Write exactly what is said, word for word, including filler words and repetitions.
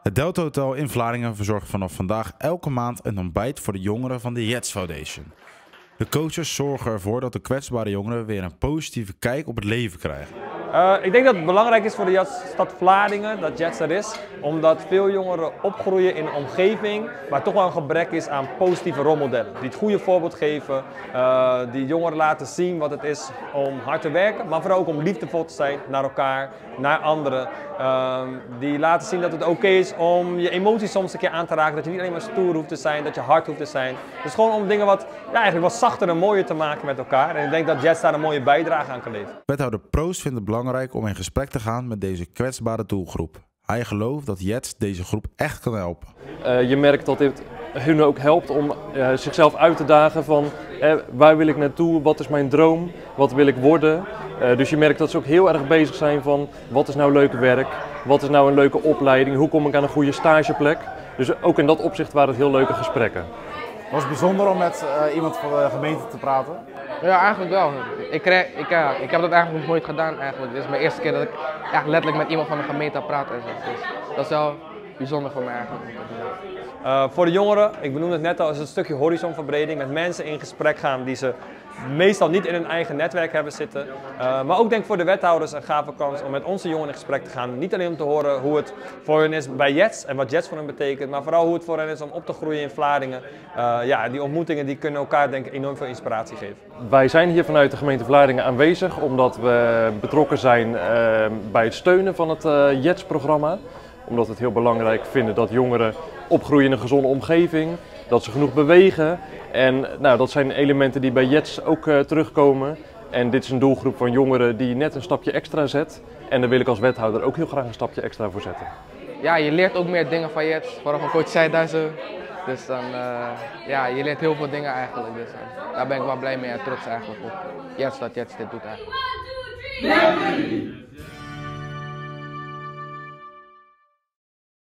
Het Delta Hotel in Vlaardingen verzorgt vanaf vandaag elke maand een ontbijt voor de jongeren van de Jets Foundation. De coaches zorgen ervoor dat de kwetsbare jongeren weer een positieve kijk op het leven krijgen. Uh, ik denk dat het belangrijk is voor de stad Vlaardingen dat Jets er is, omdat veel jongeren opgroeien in een omgeving waar toch wel een gebrek is aan positieve rolmodellen. Die het goede voorbeeld geven, uh, die jongeren laten zien wat het is om hard te werken, maar vooral ook om liefdevol te zijn naar elkaar, naar anderen. Uh, die laten zien dat het oké is om je emoties soms een keer aan te raken, dat je niet alleen maar stoer hoeft te zijn, dat je hard hoeft te zijn. Dus gewoon om dingen wat, ja, eigenlijk wat zachter en mooier te maken met elkaar. En ik denk dat Jets daar een mooie bijdrage aan kan leveren. Wethouder Proost vindt het belangrijk om in gesprek te gaan met deze kwetsbare doelgroep. Hij gelooft dat Jets deze groep echt kan helpen. Uh, je merkt dat dit hun ook helpt om uh, zichzelf uit te dagen van eh, waar wil ik naartoe, wat is mijn droom, wat wil ik worden. Uh, dus je merkt dat ze ook heel erg bezig zijn van wat is nou leuk werk, wat is nou een leuke opleiding, hoe kom ik aan een goede stageplek. Dus ook in dat opzicht waren het heel leuke gesprekken. Was het bijzonder om met uh, iemand van de gemeente te praten? Ja, eigenlijk wel. Ik, krijg, ik, uh, ik heb dat eigenlijk nog nooit gedaan eigenlijk. Dit is mijn eerste keer dat ik echt letterlijk met iemand van de gemeente praat. Dus dat is wel bijzonder voor mij eigenlijk. Uh, voor de jongeren, ik benoemde het net al, is het een stukje horizonverbreding. Met mensen in gesprek gaan die ze meestal niet in hun eigen netwerk hebben zitten. Uh, maar ook denk ik voor de wethouders een gave kans om met onze jongeren in gesprek te gaan. Niet alleen om te horen hoe het voor hen is bij Jets en wat Jets voor hen betekent, maar vooral hoe het voor hen is om op te groeien in Vlaardingen. Uh, ja, die ontmoetingen die kunnen elkaar denk ik enorm veel inspiratie geven. Wij zijn hier vanuit de gemeente Vlaardingen aanwezig omdat we betrokken zijn uh, bij het steunen van het uh, Jets-programma. Omdat we het heel belangrijk vinden dat jongeren opgroeien in een gezonde omgeving, dat ze genoeg bewegen. En nou, dat zijn elementen die bij Jets ook uh, terugkomen. En dit is een doelgroep van jongeren die net een stapje extra zet. En daar wil ik als wethouder ook heel graag een stapje extra voor zetten. Ja, je leert ook meer dingen van Jets, vooral van coach Zijdhuizen. Dus dan, uh, ja, je leert heel veel dingen eigenlijk. Dus uh, daar ben ik wel blij mee en trots eigenlijk op Jets dat Jets dit doet eigenlijk.